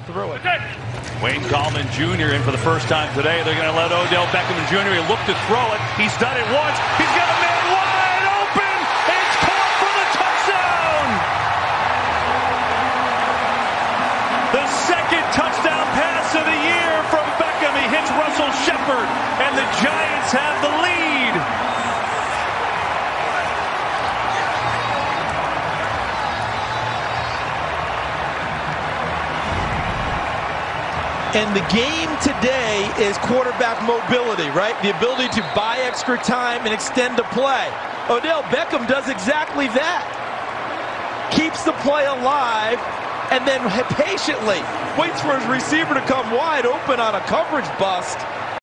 through it. Wayne Gallman Jr. in for the first time today. They're going to let Odell Beckham Jr. look to throw it. He's done it once. He's got a man wide open. It's caught for the touchdown. The second touchdown pass of the year from Beckham. He hits Russell Shepard, and the Giants have the lead. And the game today is quarterback mobility, right? The ability to buy extra time and extend the play. Odell Beckham does exactly that. Keeps the play alive and then patiently waits for his receiver to come wide open on a coverage bust